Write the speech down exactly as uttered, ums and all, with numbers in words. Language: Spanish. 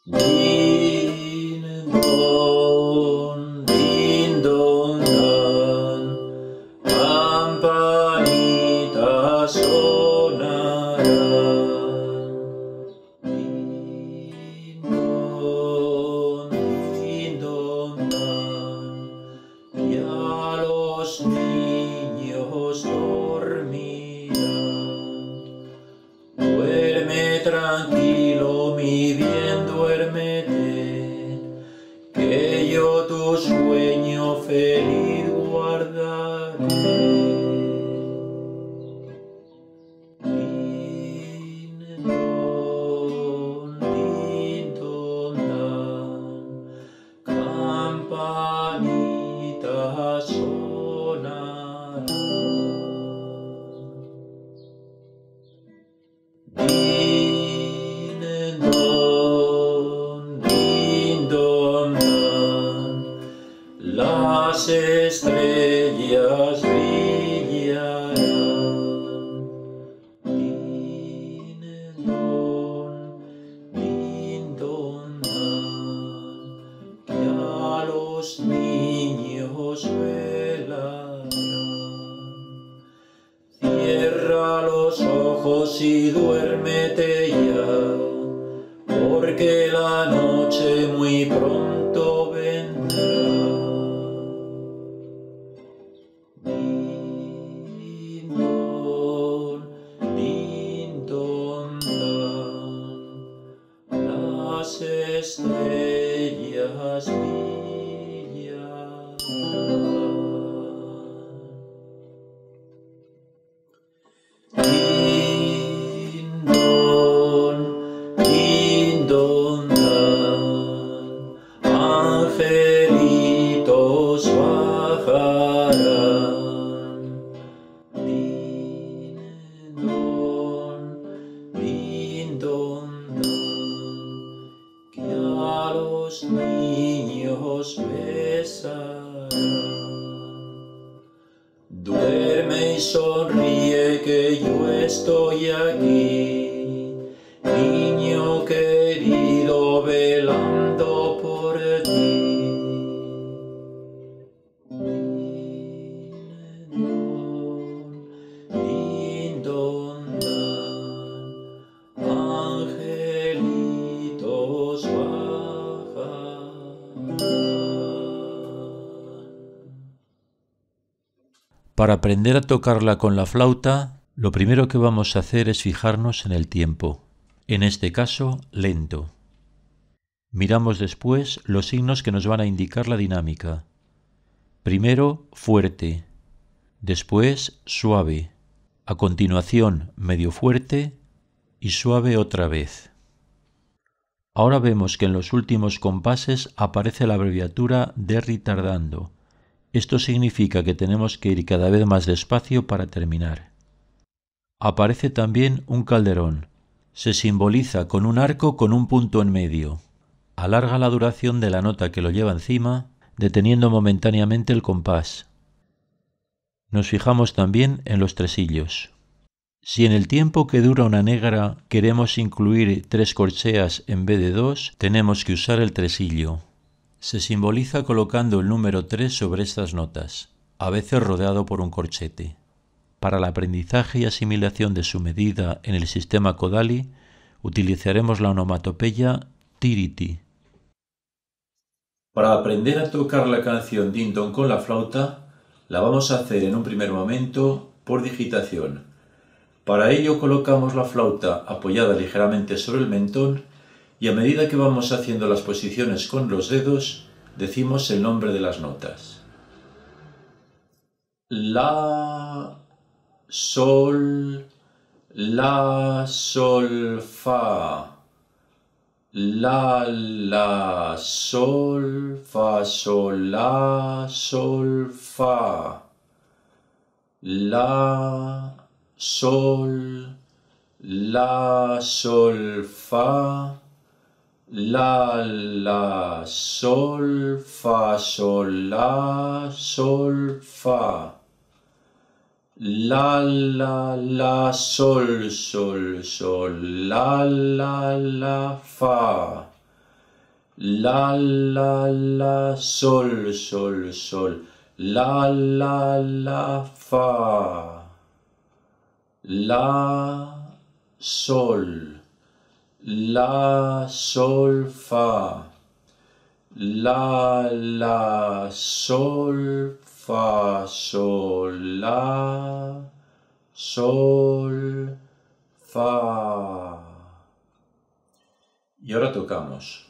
Din don, din don dan, campanitas sonarán. Din don, din don dan, y a los niños dormirán. Duerme tranquilo, mi bien, duérmete, que yo tu sueño feliz guardaré. Din don, din don dan, campanitas sonarán. Din don, din don dan, las estrellas brillarán. Din don, din don dan, que a los niños velarán. Cierra los ojos y duérmete ya, porque la noche muy pronto vendrá. Din don, din don dan, las estrellas brillarán. Din don, din don dan, angelitos bajarán. Din don, din don dan, que a los niños besarán. Duerme y sonríe que yo estoy aquí, niño querido, velando por ti. Din don, din don dan, angelitos bajarán. Para aprender a tocarla con la flauta, lo primero que vamos a hacer es fijarnos en el tiempo, en este caso lento. Miramos después los signos que nos van a indicar la dinámica. Primero fuerte, después suave, a continuación medio fuerte y suave otra vez. Ahora vemos que en los últimos compases aparece la abreviatura de ritardando. Esto significa que tenemos que ir cada vez más despacio para terminar. Aparece también un calderón. Se simboliza con un arco con un punto en medio. Alarga la duración de la nota que lo lleva encima, deteniendo momentáneamente el compás. Nos fijamos también en los tresillos. Si en el tiempo que dura una negra queremos incluir tres corcheas en vez de dos, tenemos que usar el tresillo. Se simboliza colocando el número tres sobre estas notas, a veces rodeado por un corchete. Para el aprendizaje y asimilación de su medida en el sistema Kodali, utilizaremos la onomatopeya tiriti. Para aprender a tocar la canción Din Don con la flauta, la vamos a hacer en un primer momento por digitación. Para ello colocamos la flauta apoyada ligeramente sobre el mentón y a medida que vamos haciendo las posiciones con los dedos, decimos el nombre de las notas. La, sol, la, sol, fa. La, la, sol, fa, sol, la, sol, fa. La, sol, la, sol, fa. La, la, sol, fa, sol, la, sol, fa. La, la, la, sol, sol, sol, la, la, la, fa. la, la, la, sol, sol, sol, la, la, la, fa, la, sol, la, sol, fa, la, la, sol, fa, sol, la, sol, fa. Y ahora tocamos